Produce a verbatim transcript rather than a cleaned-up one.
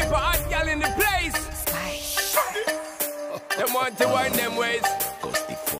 type of hot gal in the place. Them want to wind them ways.